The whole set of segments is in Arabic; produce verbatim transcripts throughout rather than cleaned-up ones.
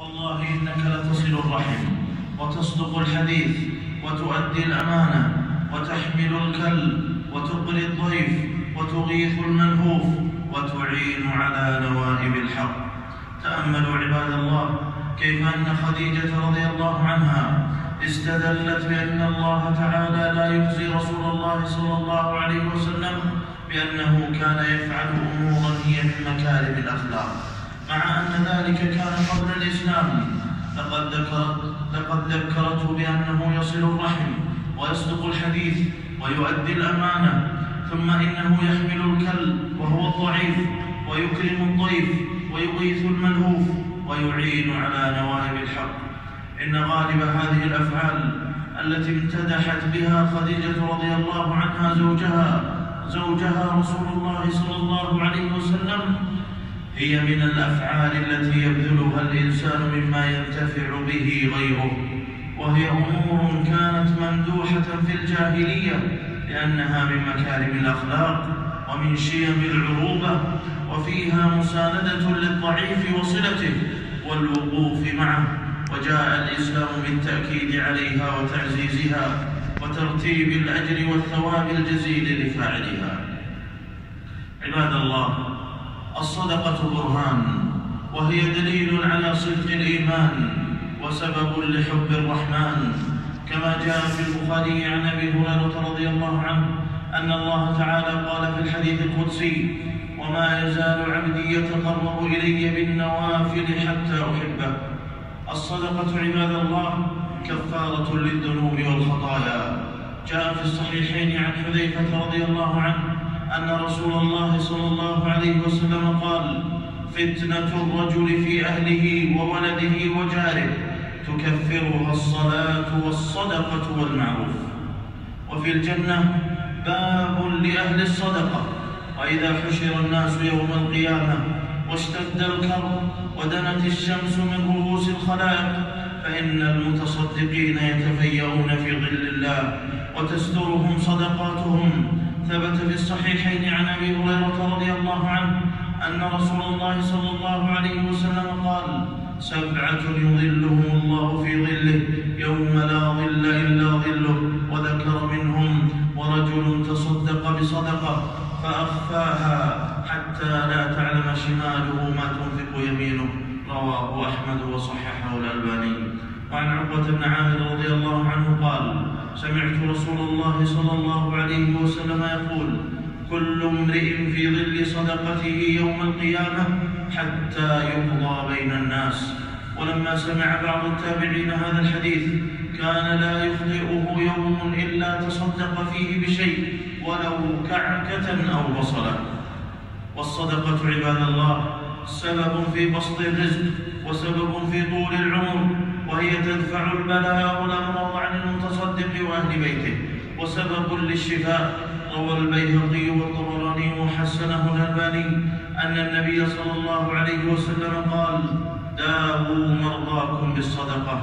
والله إنك لتصل الرحم وتصدق الحديث وتؤدي الأمانة وتحمل الكل وتقري الضيف وتغيث الملهوف وتعين على نوائب الحق. تأملوا عباد الله كيف أن خديجة رضي الله عنها استدلت بأن الله تعالى لا يخزي رسول الله صلى الله عليه وسلم بأنه كان يفعل أمورا هي من مكارم الأخلاق، مع أن ذلك كان قبل الإسلام. لقد ذكرت لقد ذكرته بأنه يصل الرحم ويصدق الحديث ويؤدي الأمانة، ثم إنه يحمل الكل وهو الضعيف ويكرم الضيف ويغيث الملهوف ويعين على نوائب الحق. إن غالب هذه الأفعال التي امتدحت بها خديجة رضي الله عنها زوجها زوجها رسول الله صلى الله عليه وسلم هي من الأفعال التي يبذلها الإنسان مما ينتفع به غيره، وهي أمور كانت ممدوحة في الجاهلية لأنها من مكارم الأخلاق ومن شيم العروبة، وفيها مساندة للضعيف وصلته والوقوف معه. وجاء الإسلام بالتأكيد عليها وتعزيزها وترتيب الأجر والثواب الجزيل لفاعلها. عباد الله، الصدقة برهان، وهي دليل على صدق الإيمان وسبب لحب الرحمن، كما جاء في البخاري عن أبي هريرة رضي الله عنه أن الله تعالى قال في الحديث القدسي: وما يزال عبدي يتقرب إلي بالنوافل حتى أحبه. الصدقة عباد الله كفارة للذنوب والخطايا. جاء في الصحيحين عن حذيفة رضي الله عنه أن رسول الله صلى الله عليه وسلم قال: فتنة الرجل في أهله وولده وجاره تكفرها الصلاة والصدقة والمعروف. وفي الجنة باب لأهل الصدقة. وإذا حشر الناس يوم القيامة واشتد الكرب ودنت الشمس من رؤوس الخلائق فإن المتصدقين يتفيئون في ظل الله وتسترهم صدقاتهم. ثبت في الصحيحين عن أبي هريرة رضي الله عنه أن رسول الله صلى الله عليه وسلم قال: سبعة يظلهم الله في ظله يوم لا ظل إلا ظله، وذكر منهم: ورجل تصدق بصدقة فأخفاها حتى لا تعلم شماله ما تنفق يمينه. رواه أحمد وصححه الألباني. وعن عقبة بن عامر رضي الله عنه قال: سمعت رسول الله صلى الله عليه وسلم يقول: كل امرئ في ظل صدقته يوم القيامة حتى يقضى بين الناس. ولما سمع بعض التابعين هذا الحديث كان لا يخطئه يوم إلا تصدق فيه بشيء ولو كعكة أو بصلة. والصدقة عباد الله سبب في بسط الرزق وسبب في طول العمر، وهي تدفع البلاء والأمراض عن المتصدق وأهل بيته، وسبب للشفاء. روى البيهقي والطبراني وحسنه الألباني أن النبي صلى الله عليه وسلم قال: داووا مرضاكم بالصدقة.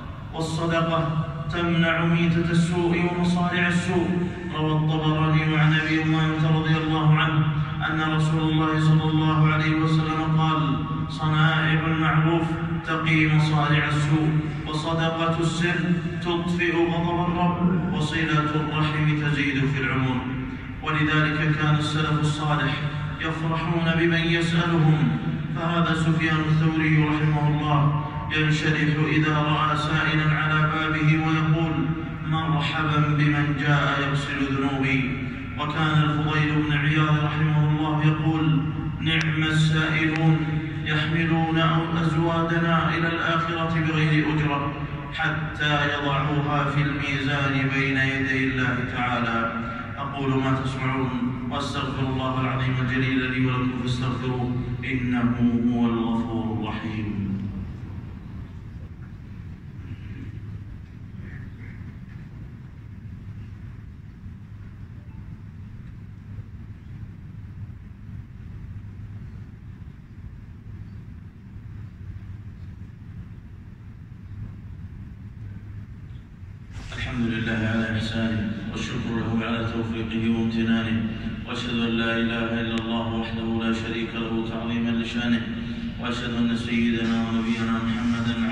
والصدقة تمنع ميتة السوء ومصارع السوء. روى الطبراني عن أبي أمامة رضي الله عنه أن رسول الله صلى الله عليه وسلم قال: صنائع المعروف تقي مصارع السوء، وصدقة السر تطفئ غضب الرب، وصلة الرحم تزيد في العمر. ولذلك كان السلف الصالح يفرحون بمن يسألهم. فهذا سفيان الثوري رحمه الله ينشرح إذا رأى سائلا على بابه ويقول: مرحبا بمن جاء يغسل ذنوبي. وكان الفضيل بن عياض رحمه الله يقول: نعم السائلون يحملون أزوادنا إلى الآخرة بغير أجرة حتى يضعوها في الميزان بين يدي الله تعالى. أقول ما تسمعون وأستغفر الله العظيم الجليل لي ولكم فاستغفروه إنه هو الغفور الرحيم. الحمد لله على إحسانه، والشكر له على توفيقه وامتنانه، وأشهد أن لا إله إلا الله وحده لا شريك له تعظيما لشانه، وأشهد أن سيدنا ونبينا محمدا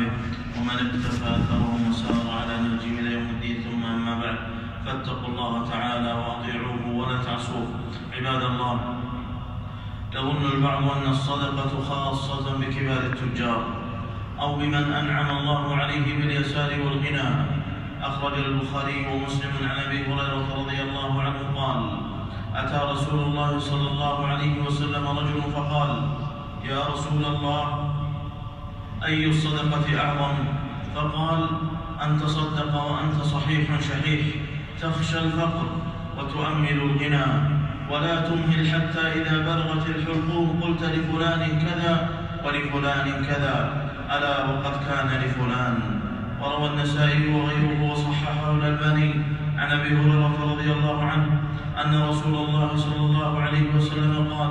وأصحابه ومن اقتفى أثرهم وسار على نهجهم إلى يوم الدين. ثم أما بعد، فاتقوا الله تعالى وأطيعوه ولا تعصوه. عباد الله، يظن البعض أن الصدقة خاصة بكبار التجار أو بمن أنعم الله عليه باليسار والغنى. أخرج البخاري ومسلم عن أبي هريرة رضي الله عنه قال: أتى رسول الله صلى الله عليه وسلم رجل فقال: يا رسول الله، أي الصدقة أعظم؟ فقال: أن تصدق وأنت صحيح شحيح تخشى الفقر وتؤمل الغنى، ولا تمهل حتى إذا بلغت الحلقوم قلت لفلان كذا ولفلان كذا، ألا وقد كان لفلان. وروى النسائي وغيره وصححه الألباني عن أبي هريرة رضي الله عنه أن رسول الله صلى الله عليه وسلم قال: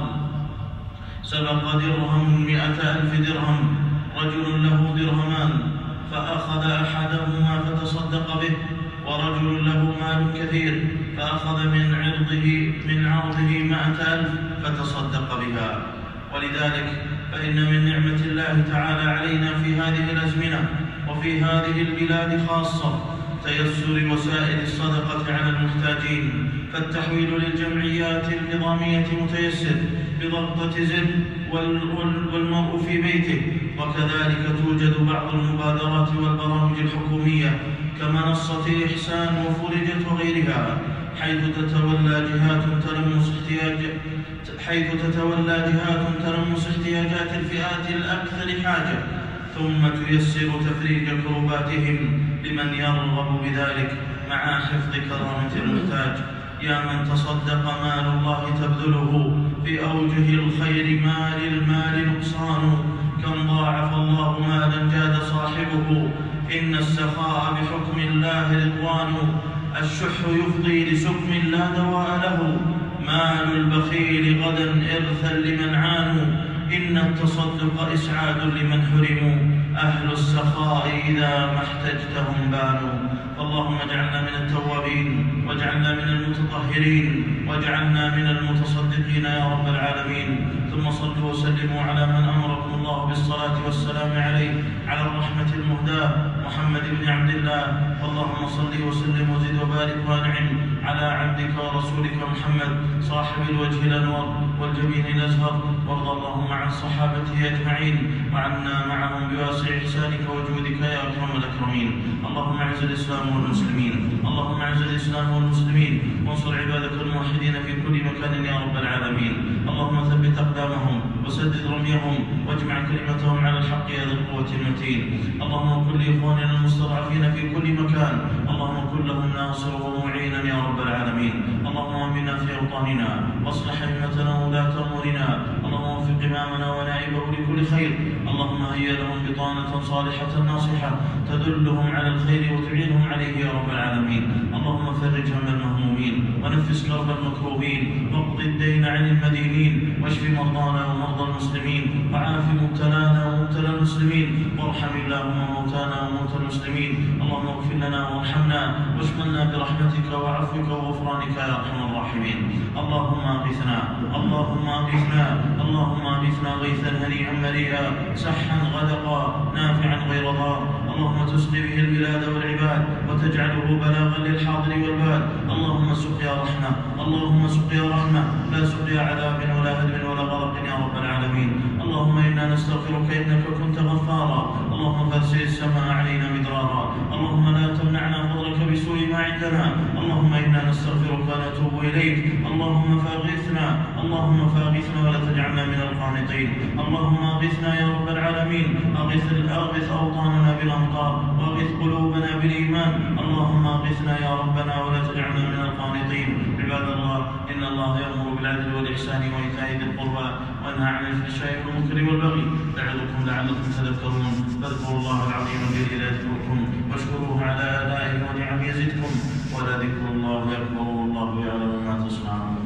سبق درهم مئة ألف درهم رجل له درهمان فأخذ أحدهما فتصدق به، ورجل له مال كثير فأخذ من عرضه من عرضه مائة ألف فتصدق بها. ولذلك فإن من نعمة الله تعالى علينا في هذه الأزمنة وفي هذه البلاد خاصة تيسر وسائل الصدقة على المحتاجين، فالتحويل للجمعيات النظامية متيسر بضغطة زر والمرء في بيته. وكذلك توجد بعض المبادرات والبرامج الحكومية كمنصة إحسان وفرجت وغيرها، حيث تتولى جهات تلمس احتياج حيث تتولى جهات تلمس احتياجات الفئات الأكثر حاجة، ثم تيسر تفريج كرباتهم لمن يرغب بذلك مع حفظ كرامة المحتاج. يا من تصدق مال الله تبذله في أوجه الخير ما للمال نقصان، كم ضاعف الله مالا جاد صاحبه، إن السخاء بحكم الله رضوان، الشح يفضي لسقم لا دواء له، مال البخيل غدا إرثا لمن عانوا، إن التصدق إسعاد لمن حرموا، أهل السخاء إذا ما احتجتهم بانوا. اللهم اجعلنا من التوابين واجعلنا من المتطهرين واجعلنا من المتصدقين يا رب العالمين. ثم صلوا وسلموا على من أمركم الله بالصلاة والسلام عليه، على الرحمة المهداة محمد بن عبد الله. اللهم صل وسلم وزد وبارك وانعم على عبدك ورسولك محمد صاحب الوجه الأنور والجبين الأزهر، وارض اللهم عن صحابته أجمعين وعنا معهم بواسع إحسانك وجودك يا أكرم الأكرمين. اللهم اعز الإسلام والمسلمين اللهم اعز الإسلام والمسلمين وانصر عبادك الموحدين في كل مكان يا رب العالمين. اللهم ثبت أقدامهم وسدد رميهم واجمع كلمتهم على الحق يا ذا القوة المتين. اللهم كن لإخواننا المستضعفين في كل مكان، اللهم كن لهم ناصرا ومعينا يا رب العالمين. اللهم آمنا في أوطاننا واصلح أئمتنا وولاة أمورنا، اللهم وفق إمامنا ونائبه لكل خير، اللهم هيئ لهم بطانة صالحة ناصحة تدلهم على الخير وتعينهم عليه يا رب العالمين. اللهم فرج هم المهمومين ونفس كرب المكروبين واقض الدين عن المدينين واشف مرضانا ومرضى المسلمين وعاف مبتلانا ومبتلى المسلمين وارحم اللهم موتانا وموتى المسلمين. اللهم اغفر لنا وارحمنا واشملنا برحمتك وعفوك وغفرانك يا ارحم الراحمين. اللهم اغثنا اللهم اغثنا اللهم اغثنا غيثا هنيئا مريئا سحا غدقا نافعا غير ضار، اللهم تسقي به البلاد والعباد وتجعله بلاغا للحاضر والباد. اللهم سقيا رحمة اللهم سقيا رحمة لا سقيا عذاب ولا هدم ولا غرق يا رب العالمين. اللهم إنا نستغفرك إنك كنت غفارا، اللهم فارسل السماء علينا مدرارا، اللهم لا تمنعنا فضلك بسوء ما عندنا، اللهم إنا نستغفرك ونتوب إليك. اللهم فاغثنا اللهم فاغثنا ولا تجعلنا من القانطين. اللهم اغثنا يا رب العالمين، اغث اغث أوطاننا بالأمطار واغث قلوبنا بالإيمان. اللهم اغثنا يا ربنا ولا تجعلنا من القانطين. عباد الله، إن الله يأمر بالعدل والإحسان وإيتاء ذي القربى وينهى عن الفحشاء والمنكر والبغي يعظكم لعلكم تذكرون. فاذكروا الله العظيم الجليل يذكركم واشكروه على آلائه ونعمه يزدكم ولذكر الله أكبر والله يعلم ما تصنعون.